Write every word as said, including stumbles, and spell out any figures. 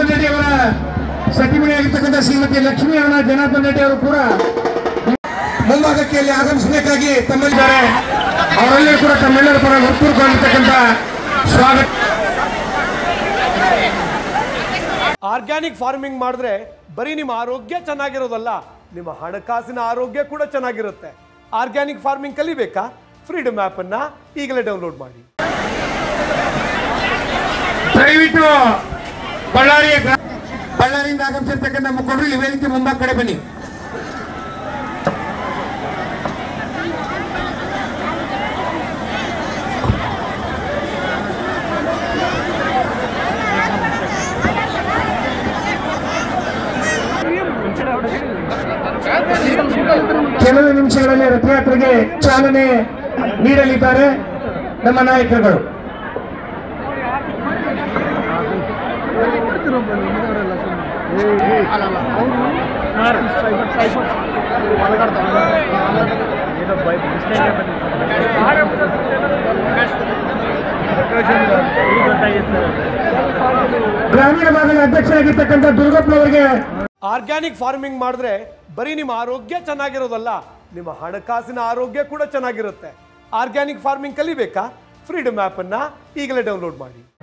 ಜನಾರ್ದನ್ ರೆಡ್ಡಿ ಅವರ ಸತಿಮಣಿಯಾಗಿರ್ತಕ್ಕಂಥ ಶ್ರೀಮತಿ ಲಕ್ಷ್ಮೀ ಅವರ ಜನಾರ್ದನ್ ರೆಡ್ಡಿ ಅವರು ಕೂಡ ಮುಂಭಾಗಕ್ಕೆ ಅಲ್ಲಿ ಆಗಮಿಸಬೇಕಾಗಿ ತಮ್ಮಲ್ಲಿದ್ದಾರೆ. ಅವರಲ್ಲೇ ಕೂಡ ತಮ್ಮೆಲ್ಲರ ಪರ ಹೃತ್ಪೂರ್ವಕವಾಗಿರ್ತಕ್ಕಂಥ ಸ್ವಾಗತ. ಆರ್ಗ್ಯಾನಿಕ್ ಫಾರ್ಮಿಂಗ್ ಮಾಡಿದ್ರೆ ಬರೀ ನಿಮ್ಮ ಆರೋಗ್ಯ ಚೆನ್ನಾಗಿರೋದಲ್ಲ, ನಿಮ್ಮ ಹಣಕಾಸಿನ ಆರೋಗ್ಯ ಕೂಡ ಚೆನ್ನಾಗಿರುತ್ತೆ. ಆರ್ಗ್ಯಾನಿಕ್ ಫಾರ್ಮಿಂಗ್ ಕಲಿಬೇಕಾ? ಫ್ರೀಡಮ್ ಆಪ್ ಅನ್ನ ಈಗಲೇ ಡೌನ್ಲೋಡ್ ಮಾಡಿ. ದಯವಿಟ್ಟು ಬಳ್ಳಾರಿ ಬಳ್ಳಾರಿಯಿಂದ ಆಗಮಿಸಿರ್ತಕ್ಕಂಥ ಮುಖಂಡರು ಈ ವೇದಿಕೆ ಮುಂಭಾಗ ಕಡೆ ಬನ್ನಿ. ಕೆಲವು ನಿಮಿಷಗಳಲ್ಲಿ ರಥಯಾತ್ರೆಗೆ ಚಾಲನೆ ನೀಡಲಿದ್ದಾರೆ ನಮ್ಮ ನಾಯಕರುಗಳು. ಗ್ರಾಮೀಣ ಭಾಗದ ಅಧ್ಯಕ್ಷರಾಗಿರ್ತಕ್ಕಂಥ ದುರ್ಗಪ್ಪನವರಿಗೆ ಆರ್ಗ್ಯಾನಿಕ್ ಫಾರ್ಮಿಂಗ್ ಮಾಡಿದ್ರೆ ಬರೀ ನಿಮ್ಮ ಆರೋಗ್ಯ ಚೆನ್ನಾಗಿರೋದಲ್ಲ, ನಿಮ್ಮ ಹಣಕಾಸಿನ ಆರೋಗ್ಯ ಕೂಡ ಚೆನ್ನಾಗಿರುತ್ತೆ. ಆರ್ಗ್ಯಾನಿಕ್ ಫಾರ್ಮಿಂಗ್ ಕಲಿಬೇಕಾ? ಫ್ರೀಡಮ್ ಆಪ್ ಅನ್ನ ಈಗಲೇ ಡೌನ್ಲೋಡ್ ಮಾಡಿ.